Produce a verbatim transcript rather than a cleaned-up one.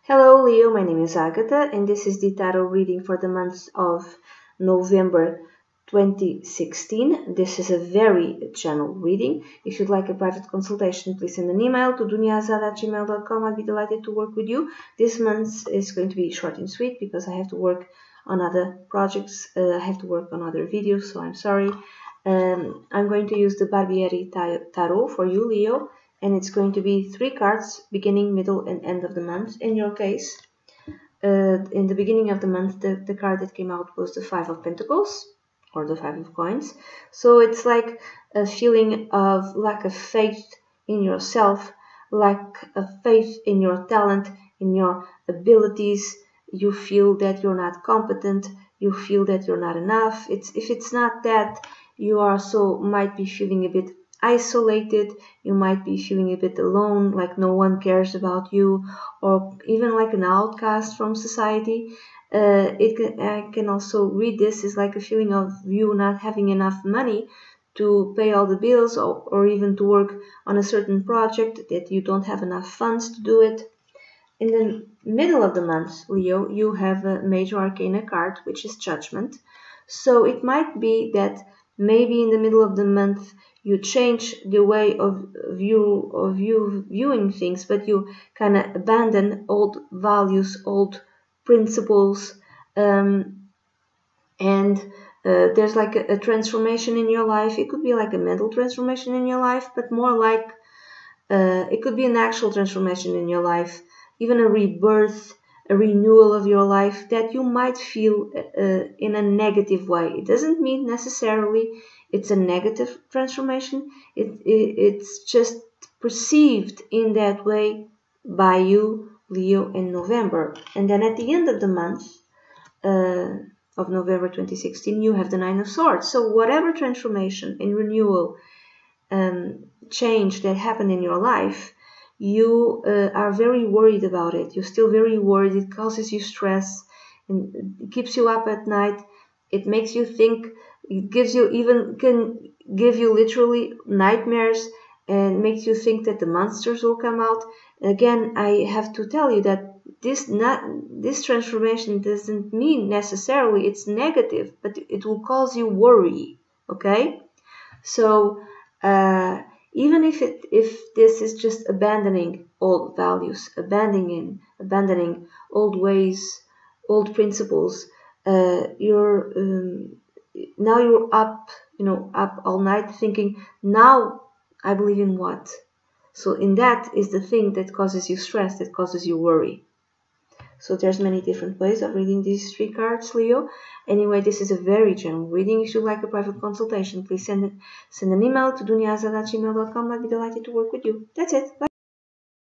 Hello Leo, my name is Agatha and this is the tarot reading for the month of November twenty sixteen. This is a very general reading. If you'd like a private consultation, please send an email to dunyazad at gmail dot com. I'd be delighted to work with you. This month is going to be short and sweet because I have to work on other projects. Uh, I have to work on other videos, so I'm sorry. Um, I'm going to use the Barbieri Tarot for you, Leo. And it's going to be three cards, beginning, middle, and end of the month. In your case, uh, in the beginning of the month, the, the card that came out was the Five of Pentacles, or the Five of Coins. So it's like a feeling of lack of faith in yourself, lack of faith in your talent, in your abilities. You feel that you're not competent. You feel that you're not enough. It's if it's not that, you also might be feeling a bit isolated. You might be feeling a bit alone, like no one cares about you, or even like an outcast from society. Uh, it can, I can also read this as like a feeling of you not having enough money to pay all the bills, or, or even to work on a certain project, that you don't have enough funds to do it. In the middle of the month, Leo, you have a major arcana card, which is Judgment. So it might be that maybe in the middle of the month you change the way of view of you viewing things, but you kind of abandon old values, old principles, um, and uh, there's like a, a transformation in your life. It could be like a mental transformation in your life, but more like uh, it could be an actual transformation in your life, even a rebirth, a renewal of your life that you might feel uh, in a negative way. It doesn't mean necessarily it's a negative transformation. It, it it's just perceived in that way by you, Leo, in November. And then at the end of the month uh, of November twenty sixteen, you have the Nine of Swords. So whatever transformation and renewal, um, change that happened in your life, you uh, are very worried about it. You're still very worried. It causes you stress and it keeps you up at night. It makes you think. It gives you even can give you literally nightmares and makes you think that the monsters will come out. Again, I have to tell you that this not this transformation doesn't mean necessarily it's negative, but it will cause you worry. Okay, so uh, even if it if this is just abandoning old values, abandoning abandoning old ways, old principles, uh, you're um, now you're up, you know, up all night thinking, now I believe in what? So in that is the thing that causes you stress, that causes you worry. So there's many different ways of reading these three cards, Leo. Anyway, this is a very general reading. If you'd like a private consultation, please send it, send an email to dunyazad at gmail dot com. I'd be delighted to work with you. That's it. Bye.